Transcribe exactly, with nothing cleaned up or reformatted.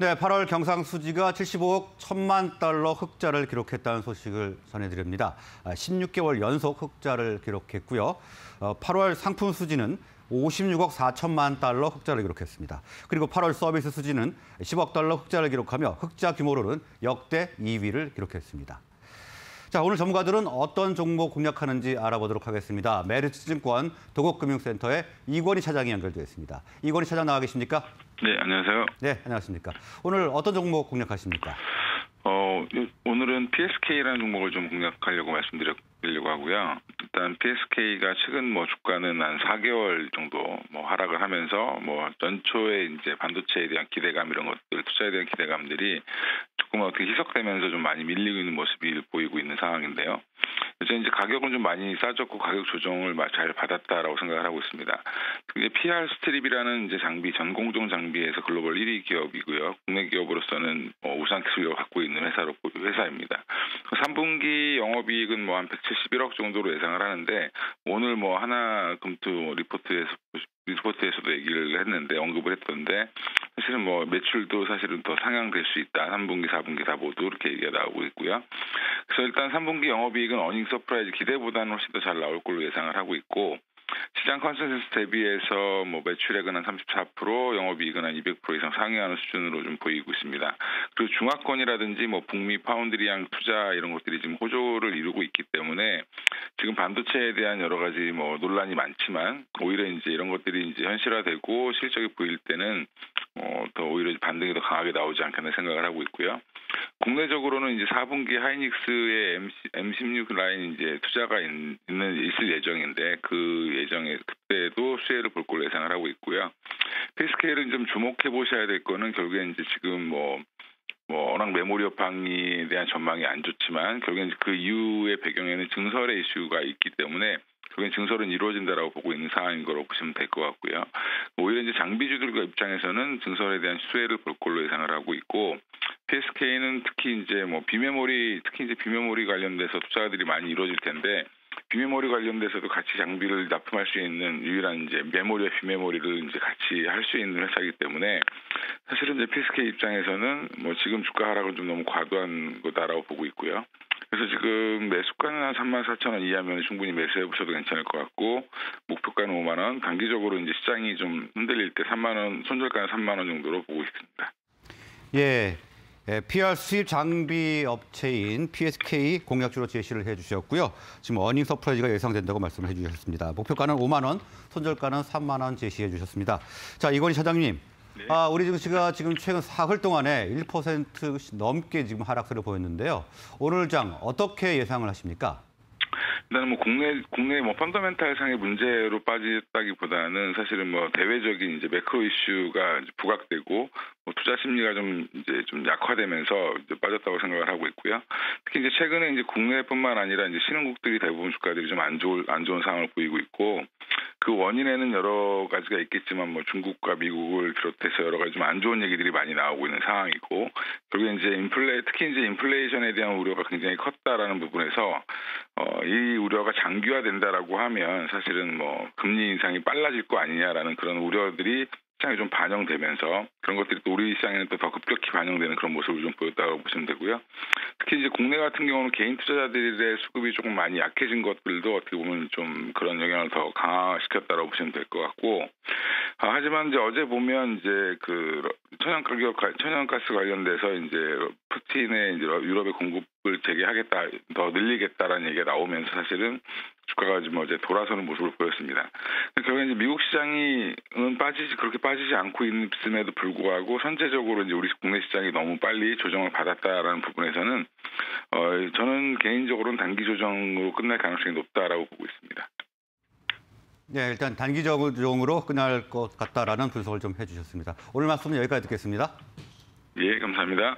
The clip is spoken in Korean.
네, 팔월 경상수지가 칠십오억 천만 달러 흑자를 기록했다는 소식을 전해드립니다. 십육 개월 연속 흑자를 기록했고요. 팔월 상품 수지는 오십육억 사천만 달러 흑자를 기록했습니다. 그리고 팔월 서비스 수지는 십억 달러 흑자를 기록하며 흑자 규모로는 역대 이 위를 기록했습니다. 자, 오늘 전문가들은 어떤 종목 공략하는지 알아보도록 하겠습니다. 메리츠증권 도곡금융센터의 이권희 차장이 연결되어 있습니다. 이권희 차장 나와 계십니까? 네, 안녕하세요. 네, 안녕하십니까. 오늘 어떤 종목 공략하십니까? 어, 오늘은 피에스케이라는 종목을 좀 공략하려고 말씀드리려고 하고요. 일단 피에스케이가 최근 뭐 주가는 한 사 개월 정도 뭐 하락을 하면서 뭐 연초에 이제 반도체에 대한 기대감 이런 것들, 투자에 대한 기대감들이 조금 어떻게 희석되면서 좀 많이 밀리고 있는 모습이 보이고 있는 상황인데요. 요새 이제 가격은 좀 많이 싸졌고 가격 조정을 잘 받았다라고 생각을 하고 있습니다. 그게 피알 스트립이라는 이제 장비, 전공정 장비에서 글로벌 일 위 기업이고요. 국내 기업으로서는 뭐 우수한 기술력을 갖고 있는 회사로 회사입니다. 삼 분기 영업이익은 뭐 한 백칠십일억 정도로 예상을 하는데 오늘 뭐 하나 금투 리포트에서 리포트에서도 얘기를 했는데 언급을 했던데 사실은 뭐 매출도 사실은 더 상향될 수 있다. 삼 분기, 사 분기 다 모두 이렇게 얘기가 나오고 있고요. 그래서 일단 삼 분기 영업이익은 어닝 서프라이즈 기대보다는 훨씬 더 잘 나올 걸로 예상을 하고 있고 시장 컨센서스 대비해서 뭐 매출액은 한 삼십사 퍼센트, 영업이익은 한 이백 퍼센트 이상 상회하는 수준으로 좀 보이고 있습니다. 그리고 중화권이라든지 뭐 북미 파운드리양 투자 이런 것들이 지금 호조를 이루고 있기 때문에 지금 반도체에 대한 여러 가지 뭐 논란이 많지만 오히려 이제 이런 것들이 이제 현실화되고 실적이 보일 때는 어, 더 오히려 반등이 더 강하게 나오지 않겠나 생각을 하고 있고요. 국내적으로는 이제 사 분기 하이닉스의 엠 십육 라인 이제 투자가 있는 있을 예정인데 그 예정에 그때도 수혜를 볼 걸로 예상을 하고 있고요. 피에스케이를 좀 주목해 보셔야 될 거는 결국에 이제 지금 뭐 뭐 워낙 메모리 업황에 대한 전망이 안 좋지만 결국엔 그 이후의 배경에는 증설의 이슈가 있기 때문에 결국엔 증설은 이루어진다라고 보고 있는 상황인 거로 보시면 될 것 같고요. 오히려 이제 장비주들 입장에서는 증설에 대한 수혜를 볼 걸로 예상을 하고 있고 피에스케이는 특히 이제 뭐 비메모리 특히 이제 비메모리 관련돼서 투자들이 많이 이루어질 텐데 비메모리 관련돼서도 같이 장비를 납품할 수 있는 유일한 이제 메모리와 비메모리를 이제 같이 할 수 있는 회사이기 때문에 사실은 이제 피에스케이 입장에서는 뭐 지금 주가 하락은 좀 너무 과도한 거다라고 보고 있고요. 그래서 지금 매수가는 한 삼만 사천 원 이하면 충분히 매수해 보셔도 괜찮을 것 같고 목표가는 오만 원, 단기적으로 이제 시장이 좀 흔들릴 때 삼만 원, 손절가는 삼만 원 정도로 보고 있습니다. 예. 피알 수입 장비 업체인 피에스케이 공략주로 제시를 해주셨고요. 지금 어닝 서프라이즈가 예상된다고 말씀을 해주셨습니다. 목표가는 오만 원, 손절가는 삼만 원 제시해 주셨습니다. 자, 이권희 차장님, 네. 아, 우리 증시가 지금 최근 사흘 동안에 일 퍼센트 넘게 지금 하락세를 보였는데요. 오늘 장 어떻게 예상을 하십니까? 일단 뭐 국내 국내 뭐 펀더멘탈 상의 문제로 빠졌다기보다는 사실은 뭐 대외적인 이제 매크로 이슈가 이제 부각되고 뭐 투자 심리가 좀 이제 좀 약화되면서 이제 빠졌다고 생각을 하고 있고요. 특히 이제 최근에 이제 국내뿐만 아니라 이제 신흥국들이 대부분 주가들이 좀 안 좋은 안 좋은 상황을 보이고 있고 그 원인에는 여러 가지가 있겠지만 뭐 중국과 미국을 비롯해서 여러 가지 좀 안 좋은 얘기들이 많이 나오고 있는 상황이고 결국에 이제 인플레 특히 이제 인플레이션에 대한 우려가 굉장히 컸다라는 부분에서 어, 이 우려가 장기화된다라고 하면 사실은 뭐 금리 인상이 빨라질 거 아니냐라는 그런 우려들이 시장에 좀 반영되면서 그런 것들이 또 우리 시장에는 또 더 급격히 반영되는 그런 모습을 좀 보였다고 보시면 되고요. 특히 이제 국내 같은 경우는 개인 투자자들의 수급이 조금 많이 약해진 것들도 어떻게 보면 좀 그런 영향을 더 강화시켰다고 보시면 될 것 같고 아, 하지만 이제 어제 보면 이제 그 천연 가격 천연가스 관련돼서 이제 푸틴의 이제 유럽의 공급을 재개하겠다, 더 늘리겠다라는 얘기가 나오면서 사실은 주가가 지금 어제 돌아서는 모습을 보였습니다. 결국에 이제 미국 시장이 빠지지 그렇게 빠지지 않고 있음에도 불구하고 선제적으로 이제 우리 국내 시장이 너무 빨리 조정을 받았다라는 부분에서는 어, 저는 개인적으로는 단기 조정으로 끝날 가능성이 높다라고 보고 있습니다. 네, 일단 단기 조정으로 끝날 것 같다라는 분석을 좀 해주셨습니다. 오늘 말씀은 여기까지 듣겠습니다. 예, 감사합니다.